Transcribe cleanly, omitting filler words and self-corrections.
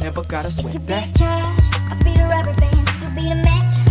never gotta If you sweat be that. the cash, I'll be the rubber band. You be the match,